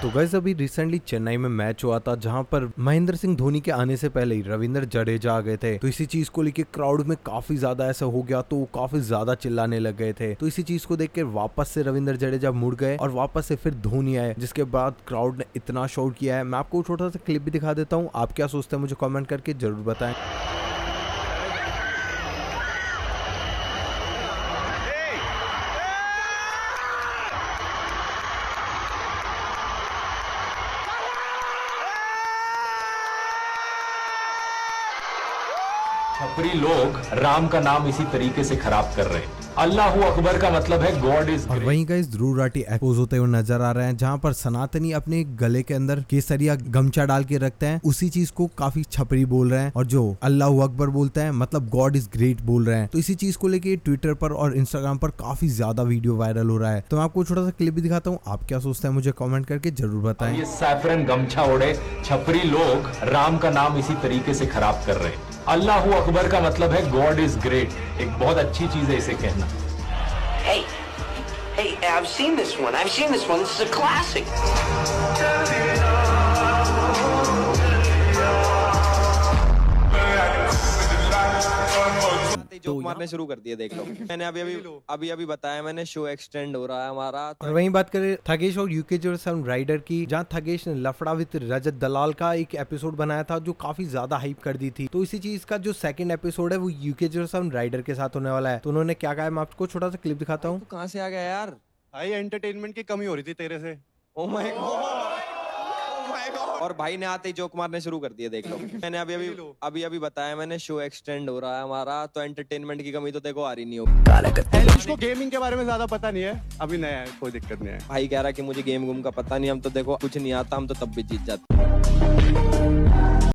तो गाइस अभी रिसेंटली चेन्नई में मैच हुआ था जहां पर महेंद्र सिंह धोनी के आने से पहले ही रविंद्र जडेजा आ गए थे। तो इसी चीज को लेके क्राउड में काफी ज्यादा ऐसा हो गया, तो काफी ज्यादा चिल्लाने लग गए थे। तो इसी चीज को देख के वापस से रविंद्र जडेजा मुड़ गए और वापस से फिर धोनी आए, जिसके बाद क्राउड ने इतना शोर किया है। मैं आपको छोटा सा क्लिप भी दिखा देता हूँ, आप क्या सोचते हैं मुझे कॉमेंट करके जरूर बताएं। छपरी लोग राम का नाम इसी तरीके से खराब कर रहे हैं। अल्लाहू अकबर का मतलब है गॉड इज। और वहीं गाइस ध्रुव राठी एक्सपोज होते हुए नजर आ रहे हैं, जहां पर सनातनी अपने गले के अंदर केसरिया गमछा डाल के रखते हैं। उसी चीज को काफी छपरी बोल रहे हैं, और जो अल्लाहू अकबर बोलते हैं मतलब गॉड इज ग्रेट बोल रहे हैं। तो इसी चीज को लेके ट्विटर पर और इंस्टाग्राम पर काफी ज्यादा वीडियो वायरल हो रहा है। तो मैं आपको छोटा सा क्लिप भी दिखाता हूँ, आप क्या सोचते हैं मुझे कॉमेंट करके जरूर बताएं। ये सैफरन गमछा ओढ़े छपरी लोग राम का नाम इसी तरीके से खराब कर रहे हैं। अल्लाहू अकबर का मतलब है गॉड इज ग्रेट। एक बहुत अच्छी चीज है इसे कहना। Hey, I've seen this one. This is a classic. Joke मारने शुरू कर दिए, देख लो। मैंने अभी बताया, मैंने शो एक्सटेंड हो रहा है हमारा। और वहीं बात करें थगेश और UK07 राइडर की, जहां थगेश ने लफड़ा विद रजत दलाल का एक एपिसोड बनाया था जो काफी ज्यादा हाइप कर दी थी। तो इसी चीज का जो सेकंड एपिसोड है वो UK07 राइडर के साथ होने वाला है। तो उन्होंने क्या कहा है, मैं आपको छोटा सा क्लिप दिखाता हूँ। कहाँ से आ गया यार? भाई एंटरटेनमेंट की कमी हो रही थी तेरे से। Oh my god. और भाई ने आते ही जोक मारने शुरू कर दिए, देख लो। मैंने अभी बताया, मैंने शो एक्सटेंड हो रहा है हमारा, तो एंटरटेनमेंट की कमी तो देखो आ रही नहीं होगी। इसको गेमिंग के बारे में ज्यादा पता नहीं है, अभी नया है, कोई दिक्कत नहीं है। भाई कह रहा कि मुझे गेम का पता नहीं, हम तो देखो कुछ नहीं आता, हम तो तब भी जीत जाते।